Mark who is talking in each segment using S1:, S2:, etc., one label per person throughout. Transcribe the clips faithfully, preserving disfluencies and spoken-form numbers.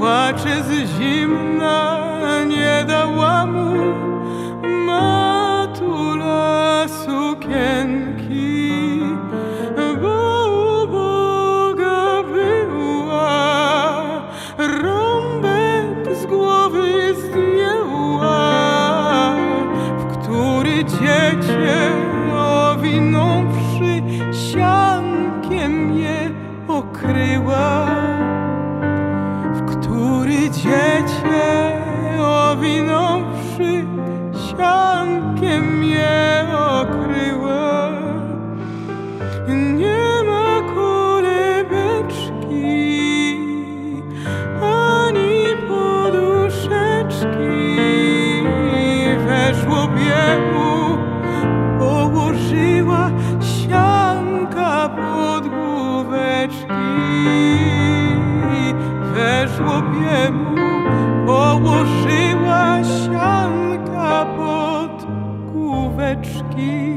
S1: płacze z zimna, nie dała mu matula sukienki, bo uboga była, rąbek z głowy zdjęła, w który dziecię owinąwszy siankiem je okryła, w który dziecię owinąwszy siankiem je okryła. Nie ma kolebeczki ani poduszeczki, we żłobie mu położyła sianka podgłóweczki, we żłobie mu położyła sianka podgłóweczki.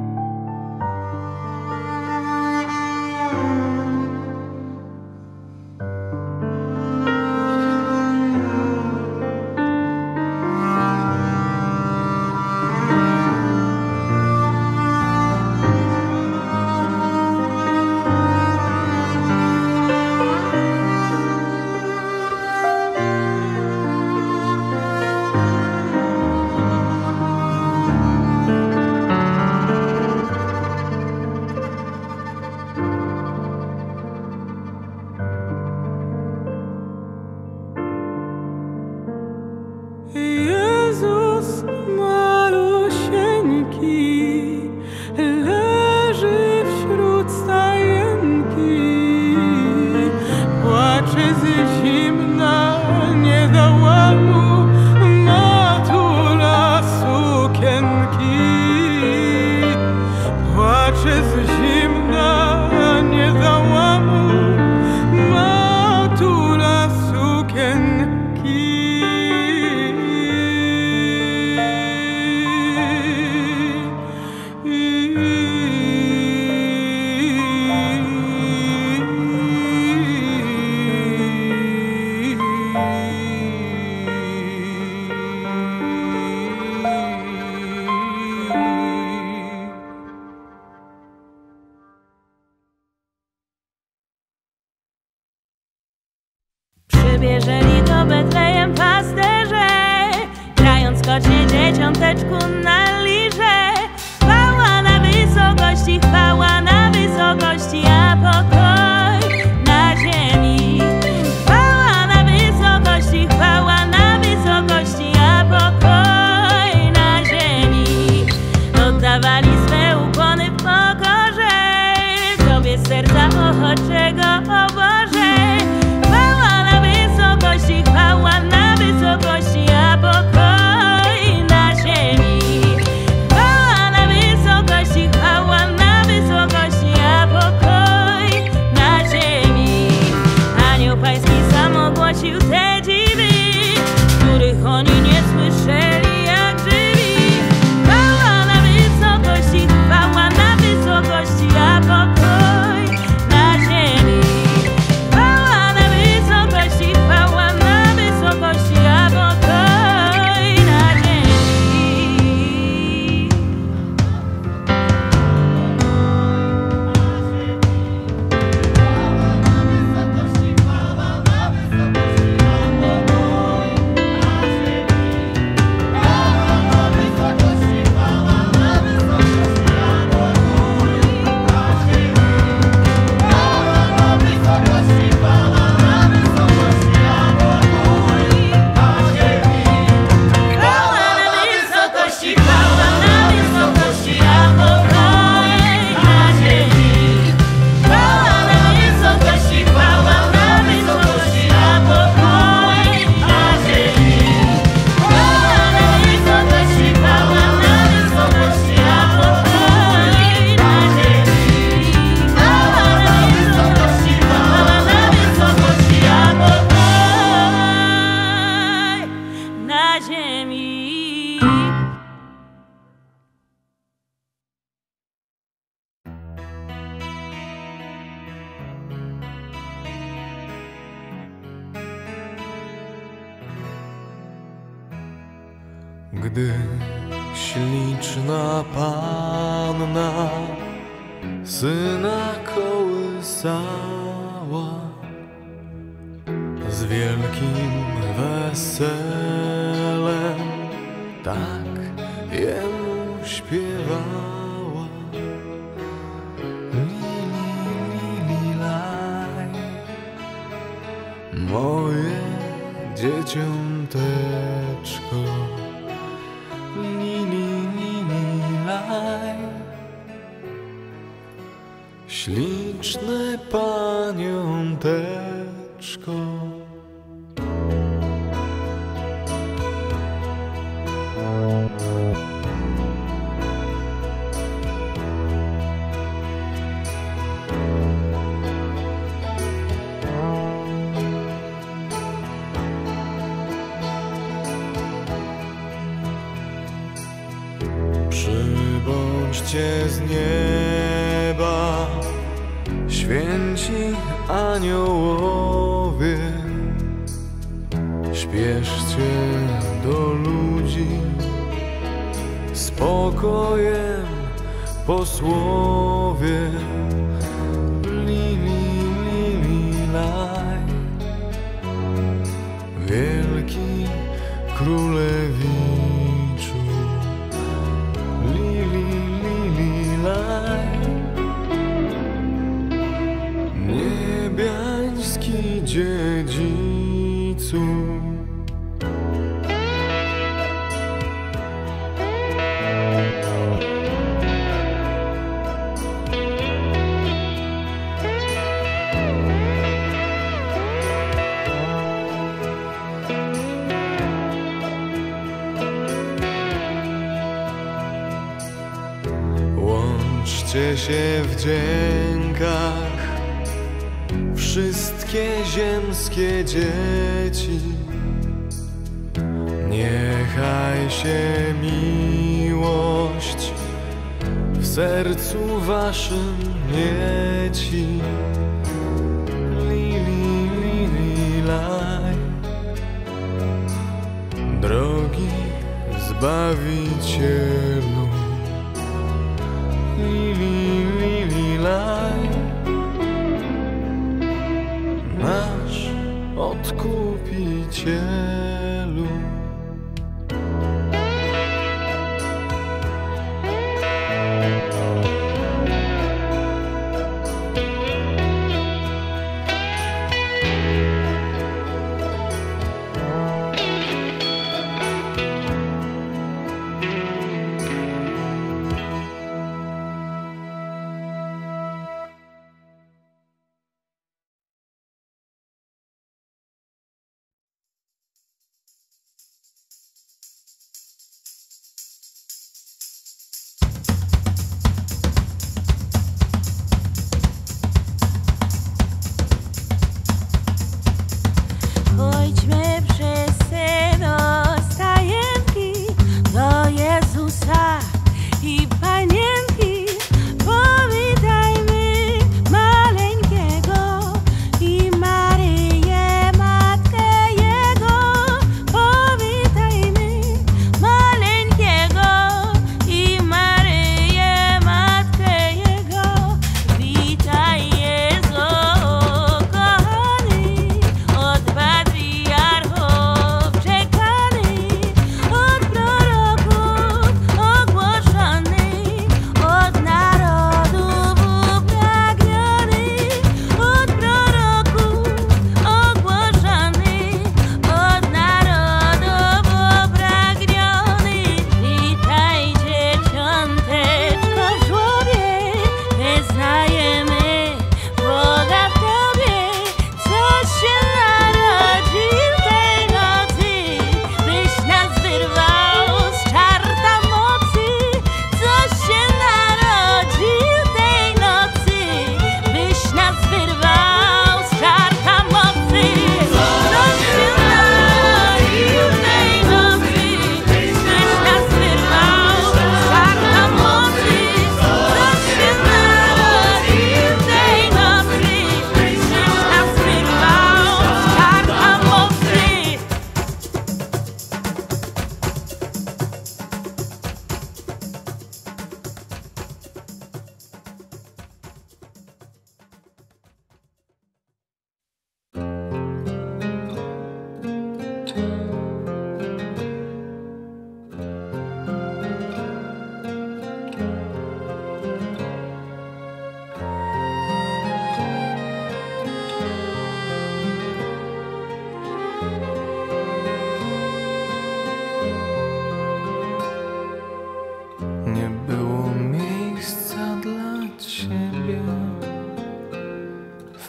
S1: Jezus malusieńki leży wśród stajenki, płacze z zimna, nie dała mu matula sukienki, płacze z zimna, nie dała mu matula sukienki.
S2: Przybierzeli do Betlejem pasterze, grając kocie dzieciąteczku na lirze. Chwała na wysokości, chwała na wysokości, a pokoj na ziemi. Chwała na wysokości, chwała na wysokości, a pokoj na ziemi. Oddawali swe ukłony w pokorze, Tobie serca ochoczego, o Boże. Chwała na wysokości, a pokoj na ziemi. Chwała na wysokości, chwała na wysokości, a pokoj na ziemi. Anioł Pański sam ogłosił te dziwy, których oni nie słyszeli jak żywi. Chwała na wysokości, chwała na wysokości, a pokoj na ziemi.
S1: Gdy śliczna panna syna kołysała, z wielkim weselem tak jemu śpiewała. Lili, lili, laj, moje dzieciąteczko. Lili, lili, laj, śliczne paniąteczko. Przybądźcie z nieba, święci aniołowie, śpieszcie do ludzi, spokojem posłowie. Lili, lili, laj, wielki królewiczu. Lili, lili, laj, niebiański dziedzicu. Łączcie się w dziękach, wszystkie ziemskie dzieci. Niechaj się miłość w sercu waszym mieci. Lili, lili, laj, drogi Zbawicielu. Lili, lili, laj, nasz Odkupicielu.
S2: Pójdźmy wszyscy do stajenki, do Jezusa i Panienki. Powitajmy maleńkiego i Maryję, Matkę Jego. Powitajmy maleńkiego i Maryję, Matkę Jego. Witaj Jezu, kochany, od patriarchów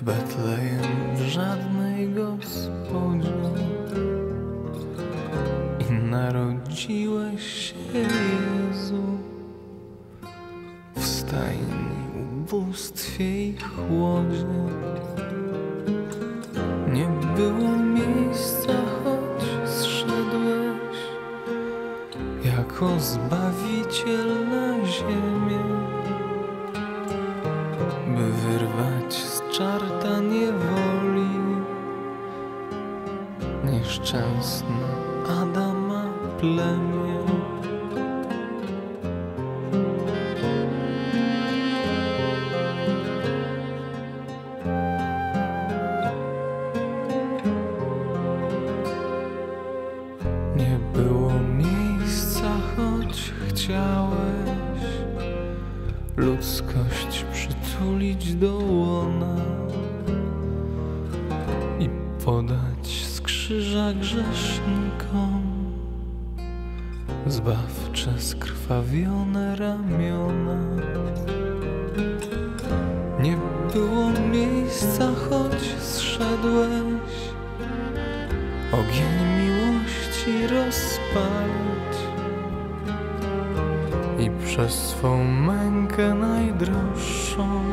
S3: w Betlejem w żadnej gospodzie i narodziłeś się, Jezu, w stajni, ubóstwie i chłodzie. Nie było miejsca, choć zszedłeś jako Zbawiciel na ziemię, by wyrwać z czarta niewoli nieszczęsne Adama plemię. Nie było miejsca, choć chciałeś ludzkość przytulić do łona i podać z krzyża grzesznikom zbawcze skrwawione ramiona. Nie było miejsca, choć zszedłeś ogień miłości rozpalić i przez swą mękę najdroższą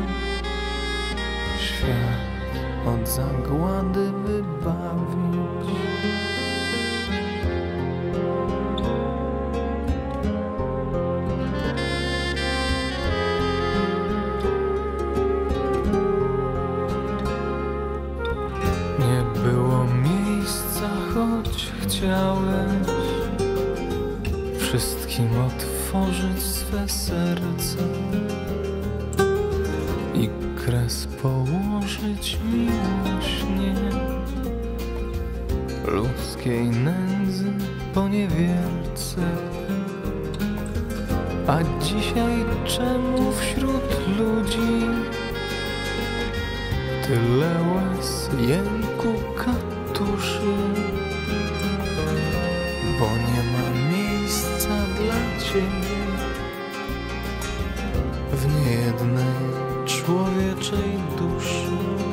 S3: świat od zagłady wybawić. Nie było miejsca, choć chciałeś wszystkim otworzyć swe serce i kres położyć miłośnie ludzkiej nędzy poniewierce. A dzisiaj czemu wśród ludzi tyle łez, jęku, katuszy? Bo nie ma miejsca dla Ciebie w niejednej człowieczej duszy.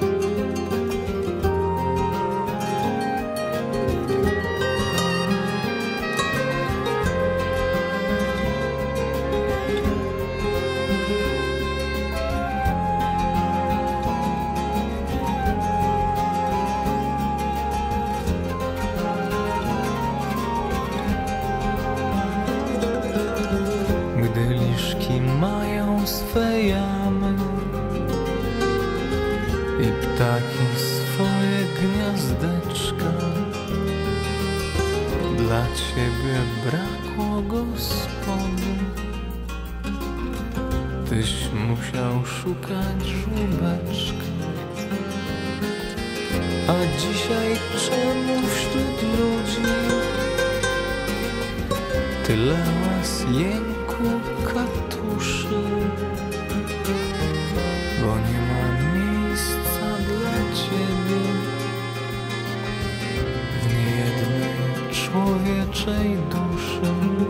S3: Gdy liszki mają swe jamy i ptaki swoje gniazdeczka, dla Ciebie brakło gospody, Tyś musiał szukać żółbeczka. A dzisiaj czemu wśród ludzi tyle łez, jęku, katuszy? Bo nie ma miejsca dla Ciebie w niejednej człowieczej duszy.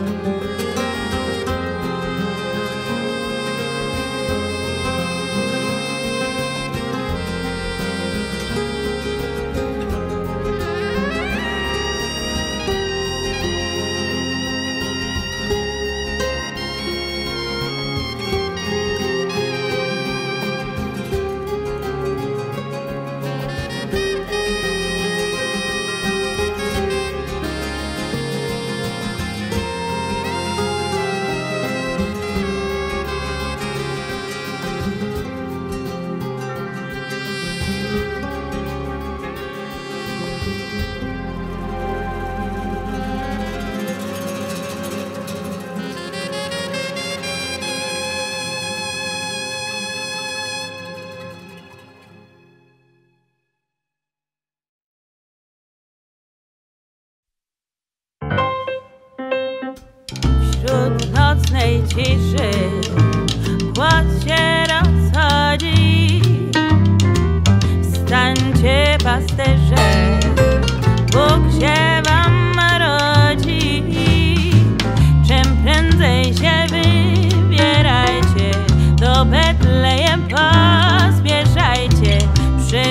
S2: Wśród nocnej ciszy głos się rozchodzi. Wstańcie, pasterze, Bóg się wam rodzi. Czym prędzej się wybierajcie, do Betlejem pospieszajcie. Przy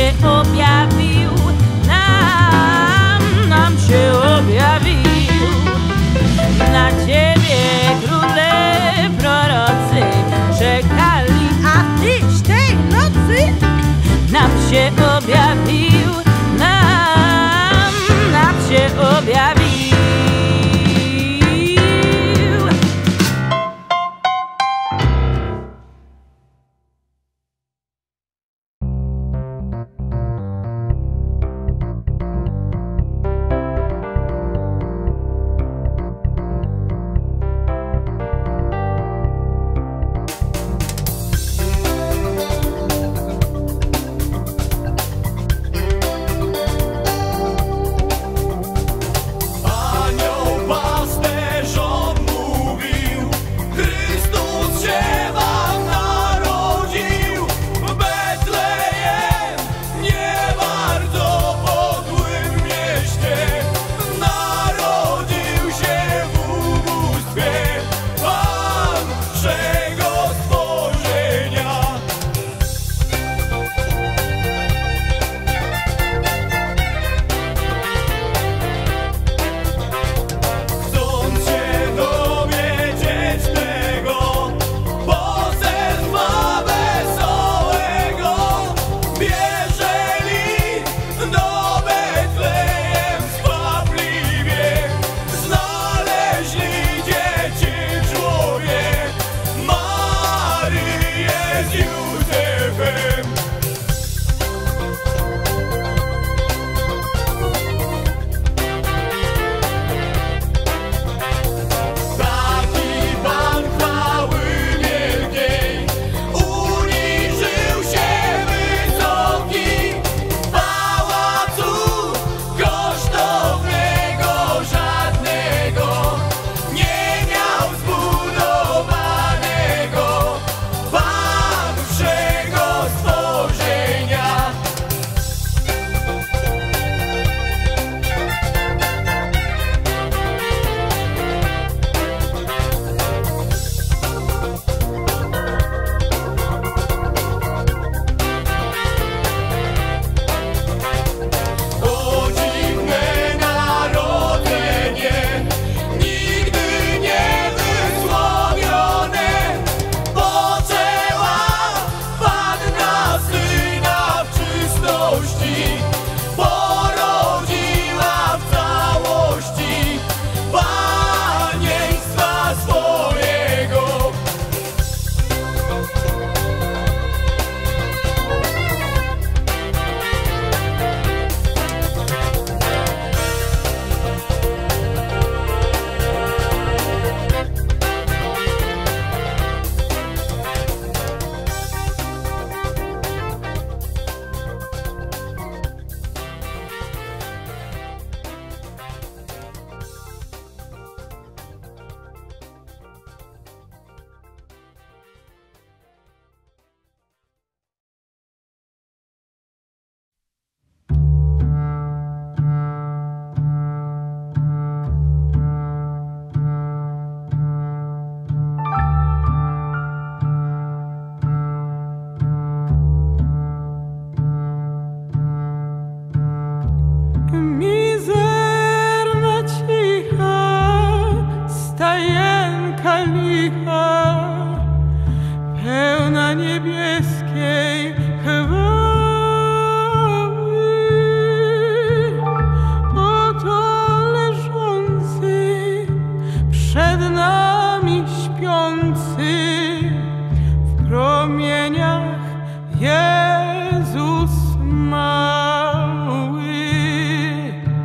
S2: się objawił, nam, nam się objawił. Na Ciebie króle prorocy czekali, a Tyś tej nocy nam się objawił, nam, nam się objawił.
S1: niebieskiej chwały. Oto leżący przed nami śpiący w promieniach Jezus mały.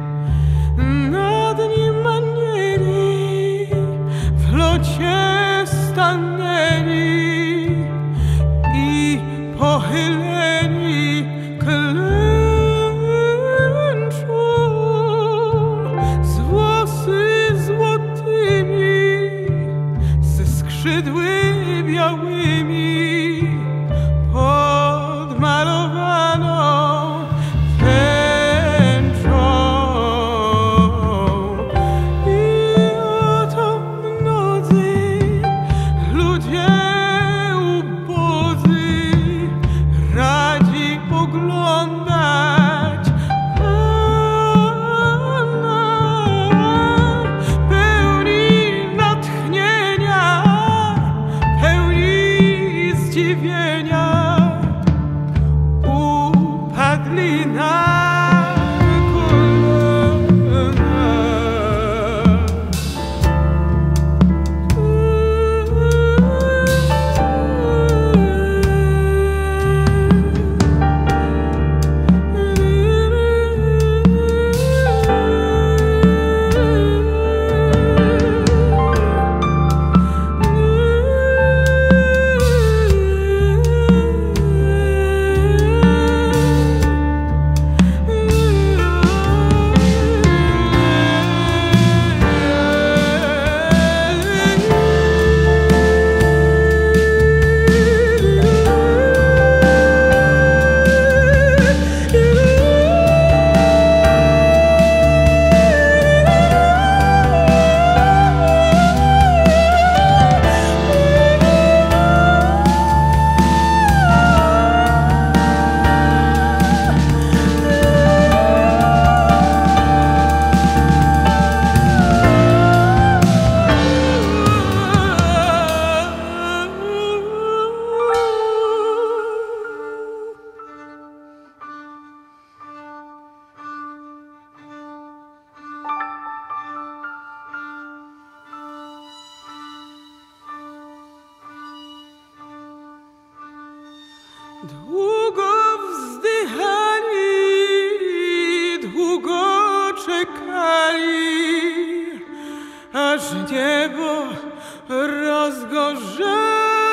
S1: Długo wzdychali, długo czekali, aż niebo rozgorzało.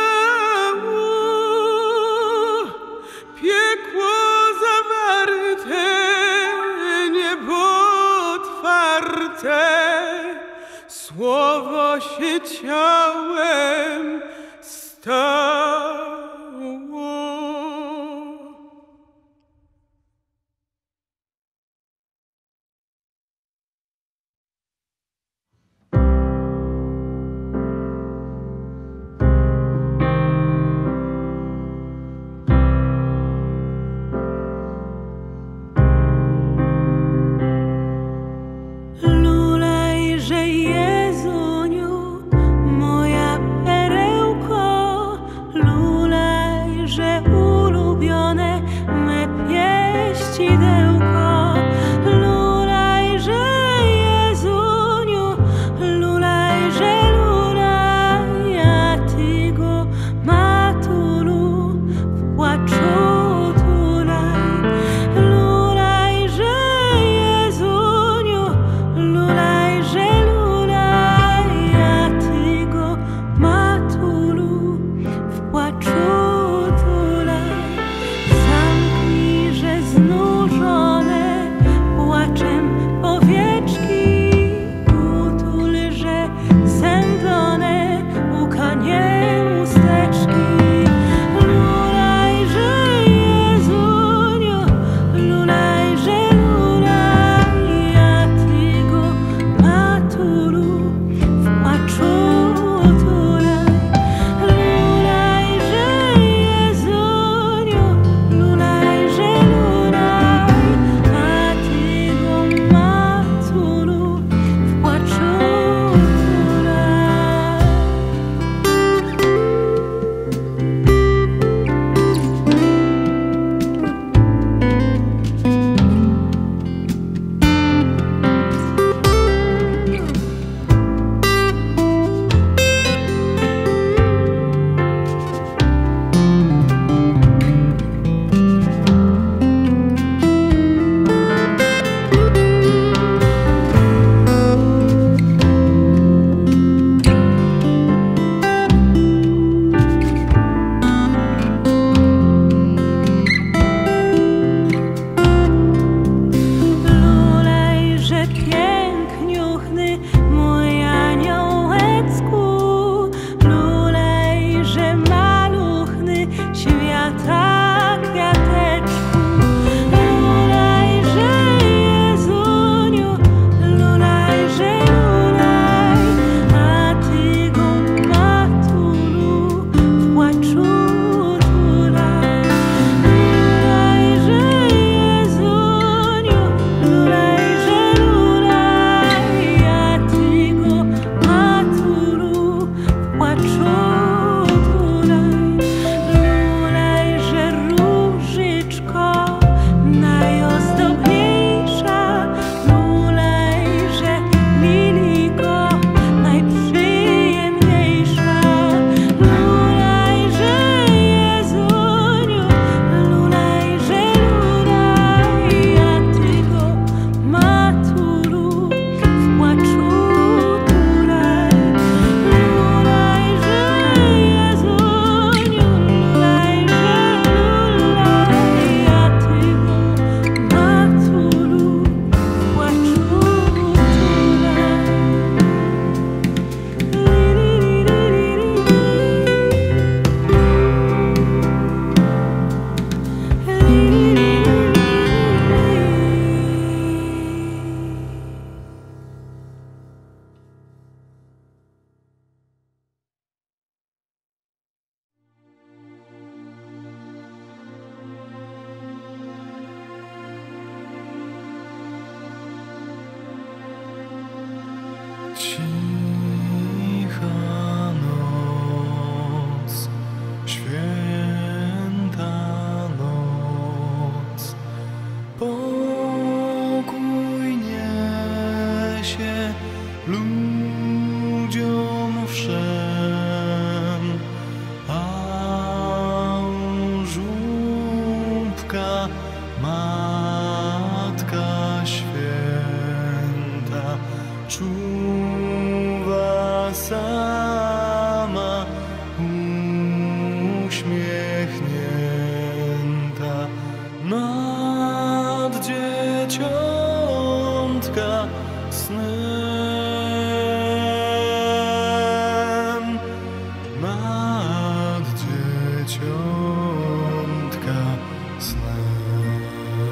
S1: Piekło zawarte, niebo otwarte, słowo się ciałem stało.
S2: Lulejże Jezuniu, moja
S4: dzieciątka snem, nad dzieciątka snem.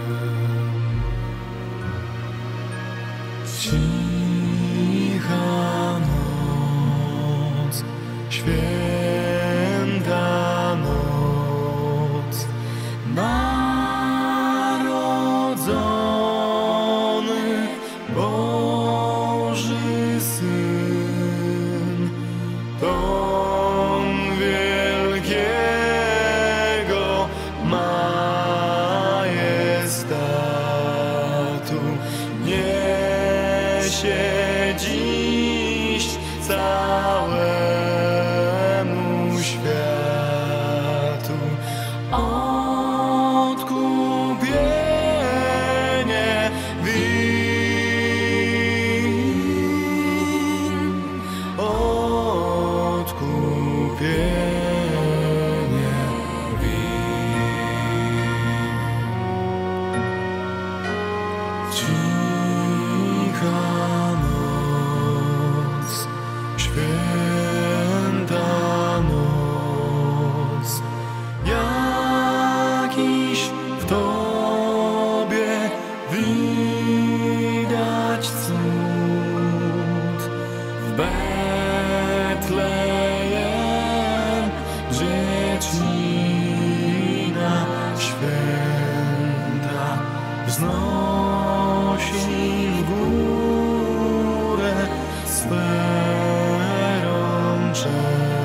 S4: Cicha noc, święta noc, narodzony Boży Syn, Ton wielkiego majestatu niesie dziś całemu światu odkupienie win, odkupienie win. Cicha noc, święta noc, jakiś w Tobie widać cud. W Betlejem dziecina święta wznosi w górę swe rączki.